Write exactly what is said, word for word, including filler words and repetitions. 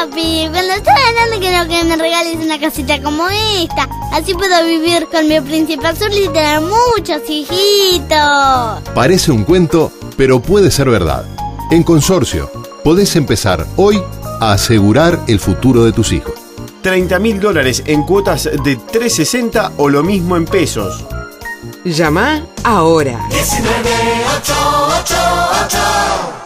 papi. Cuando estoy grande quiero que me regales una casita como esta. Así puedo vivir con mi príncipe azul y tener muchos hijitos. Parece un cuento, pero puede ser verdad. En Consorcio, podés empezar hoy a asegurar el futuro de tus hijos. treinta mil dólares en cuotas de tres sesenta o lo mismo en pesos. Llama ahora. diecinueve ochocientos ochenta y ocho.